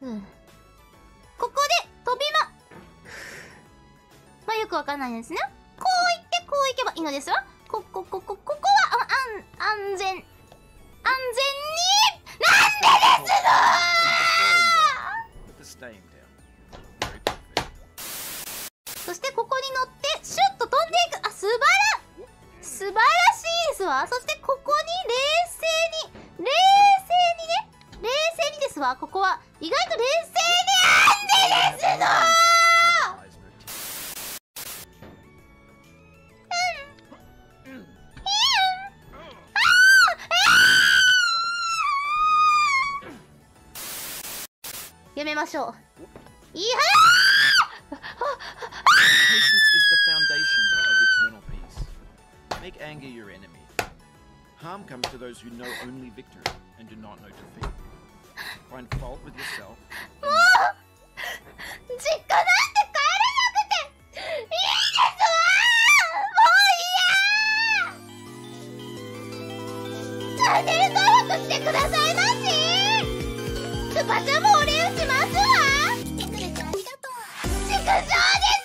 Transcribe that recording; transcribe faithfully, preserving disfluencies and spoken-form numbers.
うん。ここで飛びま。まあよくわかんないですね。こう行ってこう行けばいいのですわ。ここここここはあ安安全安全になんでですの。そしてここに乗ってシュッと飛んでいく。あ、素晴ら素晴らしいですわ。そしてここに冷静に冷静にね冷静にですわ。ここは意外と冷静になんでですの。やめましょう。いやー Patience is the foundation of eternal peace. Make anger your enemy. Harm comes to those who know only victory and do not know defeat. Find fault with yourself. もう実家なんて帰れなくていいですわ。もういやーチャンネル登録してくださいまし。スパチャもお礼しますわ。来てくれてありがとう。畜生です。